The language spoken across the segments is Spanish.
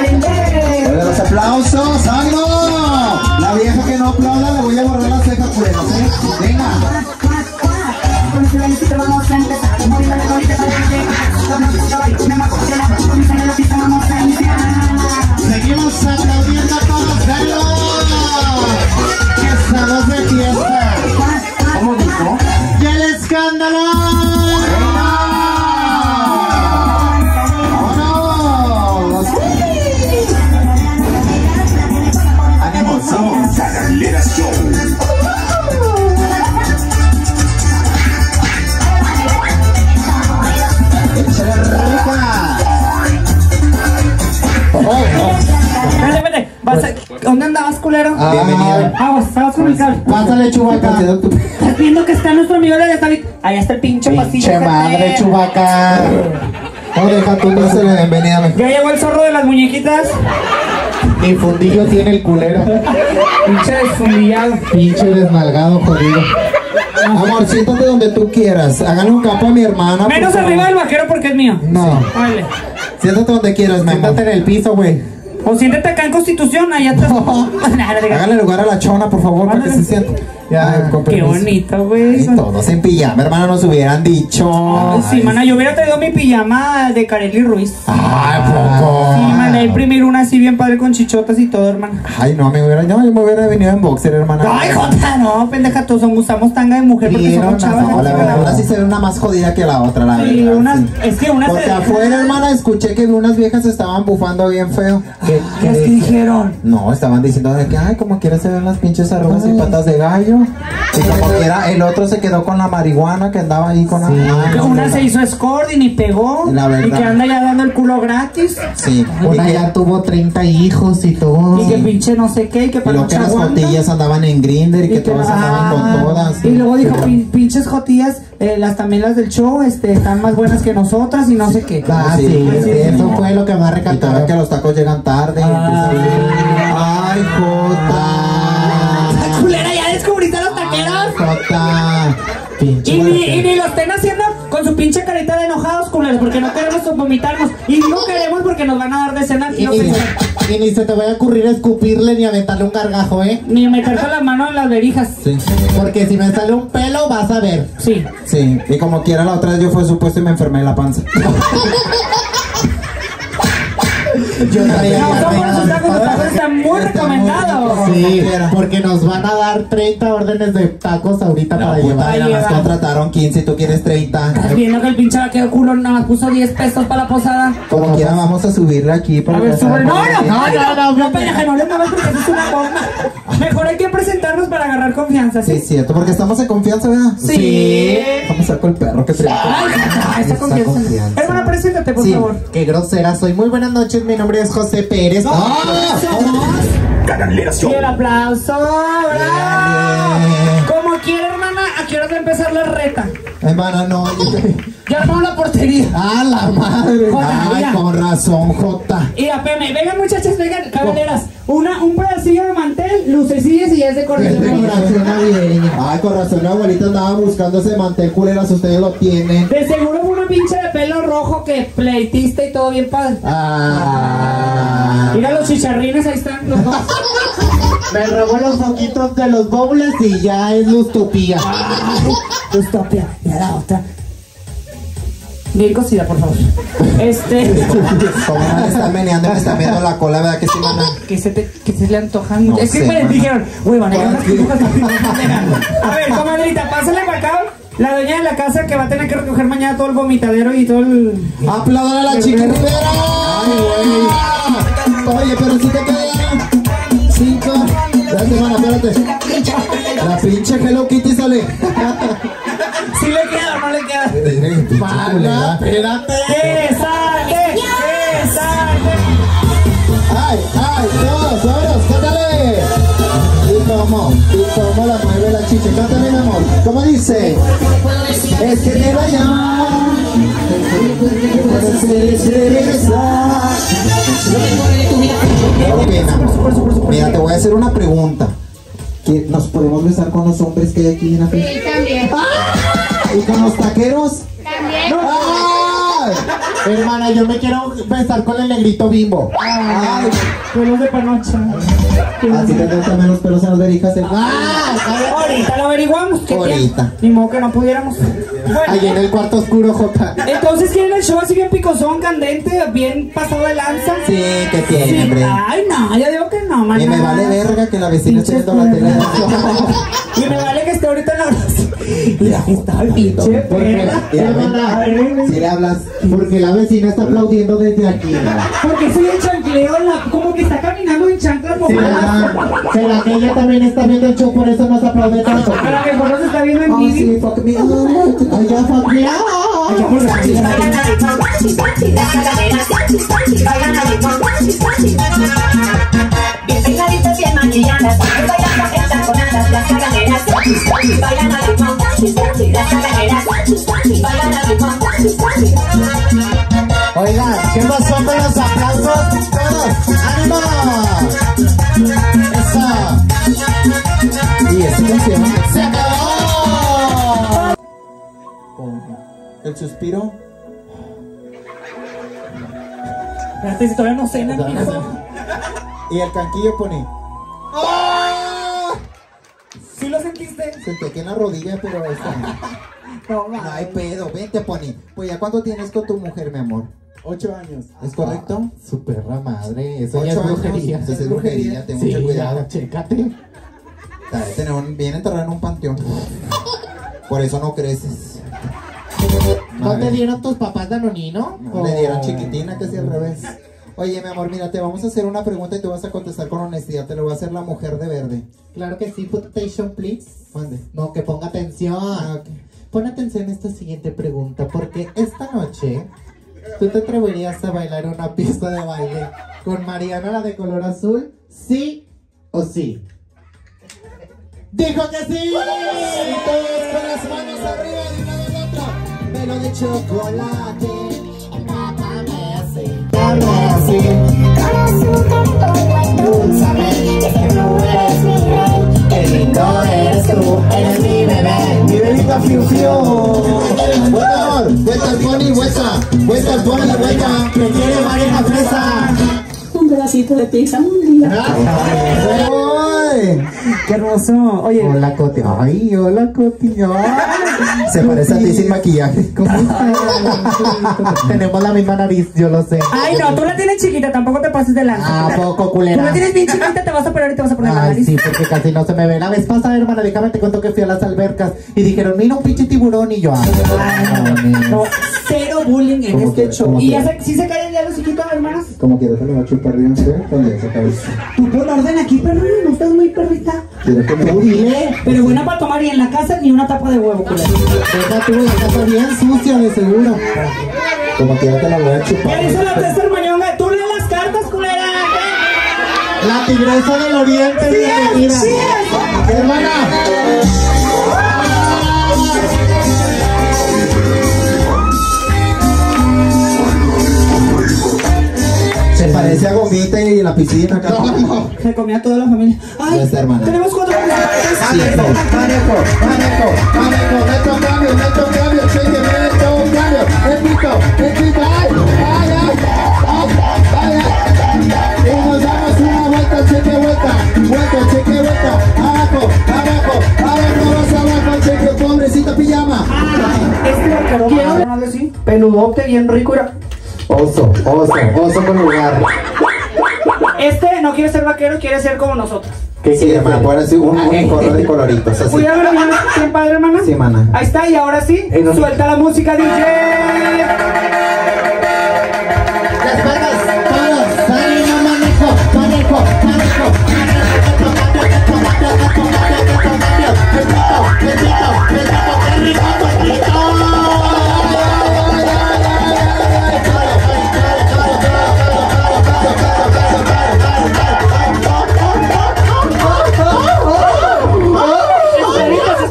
Los aplausos, ¡ánimo! La vieja que no aplauda le voy a borrar las cejas, pues, venga. Vamos a empezar. Seguimos aplaudiendo a todos, ¡venga! Que estamos de fiesta. ¿Cómo dijo? ¡Y el escándalo! ¡Vámonos! ¡Ánimo, somos Cagaleras Show! ¿Dónde andabas, culero? Bienvenido. Estabas con el cable. Pásale, Chubaca. Estás viendo que está nuestro amigo de David. Allá está el pinche pasillo. Pinche madre, Chubaca. No, deja tú, no se le bienvenida. Ya llegó el zorro de las muñequitas. Mi fundillo tiene el culero. Pinche desfundillado. Pinche desnalgado, jodido. Amor, siéntate donde tú quieras. Háganle un campo a mi hermana. Menos arriba del vaquero porque es mío. No. Vale. Siéntate donde quieras, siéntate en el piso, güey. O siéntate acá en Constitución, allá atrás. Háganle lugar a la chona, por favor, para que se siente. Ya, con qué permiso. bonito, güey. Y todos en pijama, hermana, nos hubieran dicho. Ay, sí, mana, yo hubiera traído mi pijama de Kareli Ruiz. Ay, poco. Sí, mana, a imprimir una así bien padre con chichotas y todo, hermana. Ay, no, yo me hubiera venido en boxer, hermana. Ay, jota, no, pendeja, todos usamos tanga de mujer porque somos chavas. No, la verdad, una sí se ve una más jodida que la otra, la sí, verdad. una, Sí. es que una Porque se... afuera, hermana, escuché que unas viejas estaban bufando bien feo. ¿Qué es que dijeron? No, estaban diciendo de que, ay, como quiera se ven las pinches arrugas y patas de gallo. Y como quiera, el otro se quedó con la marihuana que andaba ahí con la... Una se hizo escording y pegó. La verdad. Y que anda ya dando el culo gratis. Sí. Una ya tuvo 30 hijos y todo. Y que pinche no sé qué, y que Y para lo no que las jotillas andaban en Grindr y que todas andaban con todas. Y luego dijo, pinches jotillas, también las del show, están más buenas que nosotras y no sé qué. Ah, Sí, sí, sí, eso sí. fue lo que más Y todavía recalcaron. que los tacos llegan tarde. Ay, Jota. Culera, ya descubriste a los taqueros. Jota. Pinche. Y ni lo estén haciendo con su pinche carita de enojados, culeros, porque no queremos vomitarnos. Y no queremos porque nos van a dar de cenar. Y ni se te vaya a ocurrir escupirle ni aventarle un gargajo, Ni meterte la mano en las verijas. Sí, Porque si me sale un pelo, vas a ver. Sí. sí. Y como quiera la otra vez yo fue supuesto y me enfermé en la panza. Yo traía No, son por esos tacos, los diarrea. tacos están muy recomendados. Sí, porque nos van a dar 30 órdenes de tacos ahorita para Puta, llevar. nada más contrataron 15 y tú quieres 30. Estás viendo que el pinche vaquero culo nada más puso 10 pesos para la posada. Como quiera vamos a subirle aquí para A ver, que sube. sea- No, pendeja, no le muevas porque eso es una bomba. Mejor hay que presentarnos para agarrar confianza, Sí, ¿sí? es cierto, porque estamos en confianza, ¿verdad? Sí. Vamos a sacar el perro que trae. Ay, esa confianza. Hermana, preséntate, por Sí, favor. qué grosera soy. Muy buenas noches, mi nombre es José Pérez. Y el aplauso, bravo. Como quiera, hermana, ¿a qué hora va a empezar la reta? Hermana, no. Ya armamos la portería. ¡Ah, la madre! Jota, Ay, mira. con razón, Jota. Y apeme, vengan muchachas, vengan, cabaleras. Un pedacillo de mantel, lucecillas y ya es de corriente. Decoración navideña. Ay, con razón, mi abuelita andaba buscando ese mantel culeras, ustedes lo tienen. De seguro fue una pinche de pelo rojo que pleitista y todo bien padre. Ah. Mira los chicharrines, ahí están los dos. Me robó los foquitos de los bowls y ya es lustopía. Dustopia, mira la otra. Bien cocida, por favor. Como no le están meneando y me están viendo la cola, ¿verdad que sí, mana? que se le antojan. No es que sé, me mana. dijeron, uy, van a ir unas pirujas. A ver, comadrita, pásale para acá. La dueña de la casa que va a tener que recoger mañana todo el vomitadero y todo el... ¡Aplaudan a la chica Rivera! ¡Ay, güey! Oye, pero si te quedan 5. Espérate, hermana, espérate. La pinche Hello Kitty sale. ¿Sí le queda o no le queda? Mana, espérate. ¡Que sale! ¡Que sale! ¡Ay, ay! ¡Todos, todos! ¡Cántale! ¿Y cómo la mueve la chicha? Cántale, mi amor. ¿Cómo dice? Es que te vaya. Qué pena. Mira, te voy a hacer una pregunta. ¿Que ¿Nos podemos besar con los hombres que hay aquí en la fiesta? Sí, también. ¿Y con los taqueros? También. ¡Ay! Hermana, yo me quiero besar con el negrito Bimbo. Ay, pelos de panocha. Así tendrás también los pelos en las verijas. Ahorita lo averiguamos. ¿Qué Ahorita. tiene? Ni modo que no pudiéramos. Bueno, Ahí en el cuarto oscuro, Jota. entonces quieren el show así bien picosón, candente, bien pasado de lanza. Sí, que tiene, hombre. Ay, no, yo digo que no, man. Y me no. vale verga que la vecina esté viendo la tele. Y me vale que esté ahorita en la Mira, está el pinche perra. Hermana, Si le hablas, porque la vecina está aplaudiendo desde aquí. Porque soy el chancleo, como que está caminando en chanclas Sí, mojadas. ¿será que ella también está viendo el show, por eso nos aplaude tanto? A lo mejor no se está viendo en oh, Vivi. sí, fuck me. Ay, ya, fuck me. Bien peinaditas, bien maquilladas, bailando entaconadas, las caganeras, bailan al ritmo, las caganeras, bailan al ritmo. Oigan, ¿qué pasó con los aplausos? Todos, ¡ánimo! Eso. Y esta canción. ¡Se acabó! El suspiro. Espérate, si todavía no cenan, hijo. Y el canquillo pone. ¿Sí lo sentiste? Sentí aquí en la rodilla, pero esta. No, No hay pedo, vente, Pony. Pues ya, ¿cuánto tienes con tu mujer, mi amor? 8 años. ¿Es correcto? Su perra madre, eso ya 8 es años. brujería. Eso es brujería, ten Sí, mucho cuidado. ya, chécate. Debe tener bien enterrado en un panteón. Por eso no creces. ¿No Madre. te dieron tus papás danonino? No, le dieron chiquitina, que es al revés. Oye, mi amor, mira, te vamos a hacer una pregunta y tú vas a contestar con honestidad. Te lo va a hacer la mujer de verde. Claro que sí, put attention, please. Mande. No, que ponga atención. Ok. Pon atención a esta siguiente pregunta, porque esta noche tú te atreverías a bailar una pista de baile con Mariana, la de color azul, ¿sí o sí? ¡Dijo que sí! Y todos con las manos arriba de una del otro. Pelo de chocolate. Dame así. Dame así. ¡Qué lindo eres tú! ¡Eres mi bebé! Mi bebita fiu fiu. Vuelta, amor. Vuelta al Pony, vuelta. Vuelta al Pony, vuelta. ¡Me quiere Mariana Fresa! Un pedacito de pizza un día. ¡Ay! Qué hermoso. Oye, Hola, Coti. Ay, hola, Coti. Ay. Se parece a ti sin maquillaje. ¿Cómo estás? Tenemos la misma nariz, yo lo sé. ay, no, tú la tienes chiquita, tampoco te pases de lanza. ¿A poco, Tú culera? la tienes bien chiquita, te vas a operar y te vas a poner la Ay, nariz. sí, porque casi no se me ve. La vez pasada, hermana, déjame te cuento que fui a las albercas y dijeron, mira un pinche tiburón, y yo, ay, No, cero bullying en ¿Cómo este que? show. ¿Cómo ¿Y que? ya sí se caen ya los chiquitos, hermanas? Como quieras, se le va a chupar bien, ¿sí? También se cabeza. Tú pon orden aquí, perro, no estás muy perrita. ¿Quieres que me dile, Pero buena para tomar y en la casa ni una tapa de huevo, culera. deja tú la casa bien sucia, de seguro. Como quieras te la voy a chupar. ¿Qué dice la Tester Mañonga? Tú lees las cartas, culera. La tigresa del oriente, Sí, bienvenida. sí es. Hermana. Se parece a Gomita y la piscina acá. Se comía toda la familia. Ay, Ya está, hermana. tenemos 4 Manejo, meto cambio, cheque, meto cambio, el pito, ay, y nos damos una vuelta, cheque, vuelta, abajo, cheque, pobrecita pijama. Este vaquero, quiero llamarle así, peludote, bien rico. Era. Oso con lugar. Este no quiere ser vaquero, quiere ser como nosotros. ¿Qué Sí, hermana, puede hacer un unicornio de coloritos, así. Cuidado, hermana, bien padre, hermana. Sí, mana. Ahí está, y ahora sí, no. suelta la música, DJ. Las palmas, todos, ánimo, manejo. Esperitos.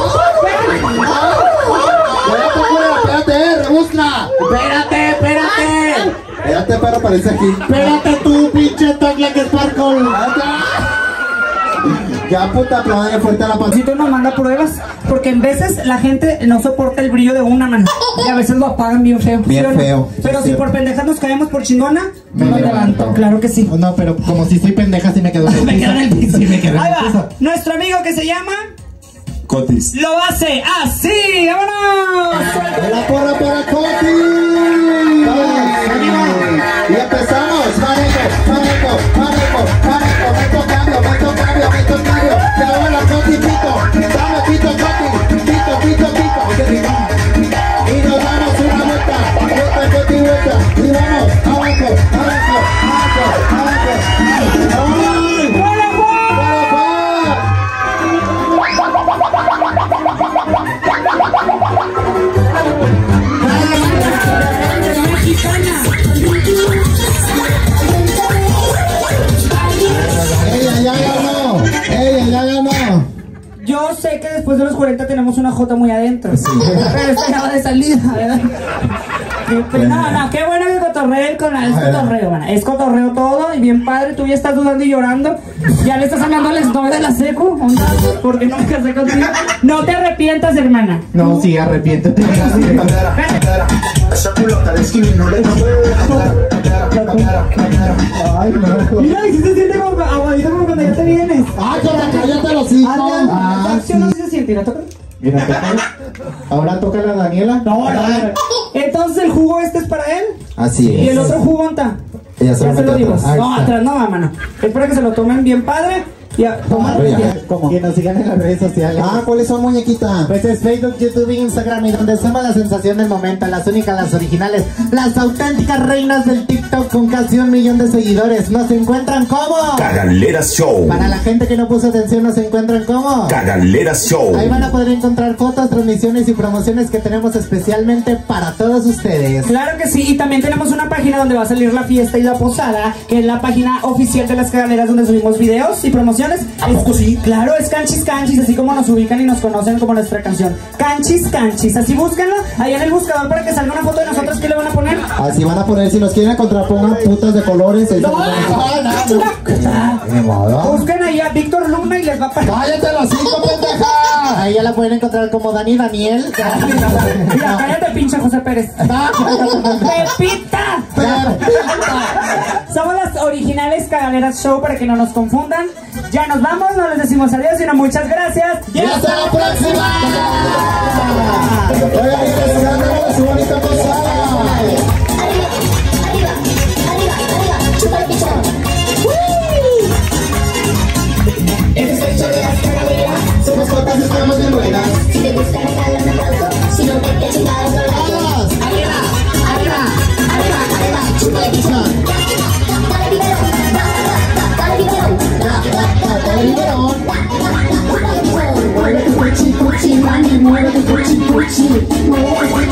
Espérate, rebusca. Espérate, perro, aparece aquí. Espérate tú, pinche taglia que sparkle. Ya puta, aplaudan fuerte a la pancita. Diosito nos manda pruebas, porque en veces la gente no soporta el brillo de una mano y a veces lo apagan bien feo. Bien ¿sí o no? feo, Pero sí, si por pendejas nos caemos por chingona, Me me levanto. levanto. Claro que sí. No, pero como si soy pendeja, sí me quedo en el Me piso. quedo en el piso. Sí, me quedo en Ahí el piso. va, nuestro amigo que se llama Cotis. lo hace así. ¡Vámonos! La porra para Coti. Y empezamos. Parejo. Meto cambio. Y ahora Coti pico. Dame pito. Y nos damos una vuelta. Coti. Y vamos. Abajo. Ella ya ganó. Yo sé que después de los 40 tenemos una J muy adentro. Pero esta ya va de salida, ¿verdad? No, qué bueno que cotorreen con la... Es cotorreo, man. Es cotorreo todo y bien padre. Tú ya estás dudando y llorando. Ya le estás hablando al exnovio de la secu. Onda, porque no me casé contigo. No te arrepientas, hermana. No, sí, arrepiéntete. Ay, no. Mira, y si se siente como aguadito como cuando ya te vienes. Ay, cállate los hijos. La acción no se siente, mira, toca. Mira, tócala. Ahora toca la Daniela. No. Entonces el jugo este es para él. Así Y el es. otro jugo, ¿onta? Ella se lo Ya se lo mete digo. atrás. No, atrás no, mano. Es para que se lo tomen bien padre. Ya, toma. ¿Cómo? Que nos sigan en las redes sociales. ¿Cuáles son, muñequita? Pues es Facebook, YouTube e Instagram, y donde somos la sensación del momento, las únicas, las originales, las auténticas reinas del TikTok con casi 1 millón de seguidores. Nos encuentran como... Cagaleras Show. Para la gente que no puso atención, nos encuentran como... Cagaleras Show. Ahí van a poder encontrar fotos, transmisiones y promociones que tenemos especialmente para todos ustedes. Claro que sí, y también tenemos una página donde va a salir la fiesta y la posada, que es la página oficial de las Cagaleras, donde subimos videos y promociones. ¿A poco sí? Claro, es Canchis, así como nos ubican y nos conocen como nuestra canción. Canchis, así búsquenlo ahí en el buscador para que salga una foto de nosotros. ¿Qué le van a poner? Así van a poner, si nos quieren encontrar, pongan putas de colores. Busquen ahí a Víctor Luna y les va a pasar. ¡Cállate los hijos, pendeja! Ahí ya la pueden encontrar como Daniel. Mira, cállate, pinche José Pérez. ¡Pepita! Somos las originales Cagaleras Show, para que no nos confundan. Ya nos vamos, no les decimos adiós, sino muchas gracias. ¡Y hasta la próxima! ¡Oigan, este escándalo de su bonita posada! Chupa el pichón. Este es el show de las Cagaleras. Somos cortas y estamos bien buenas. Si te gusta, regala un aplauso. Si no, te chingados no la ¡Vamos! arriba. Chupa el pichón. Dale biberón. ¡Dale, biberón! Mueve tu cuchi, cuchi, mami, mueve tu cuchi, cuchi. Mueve tu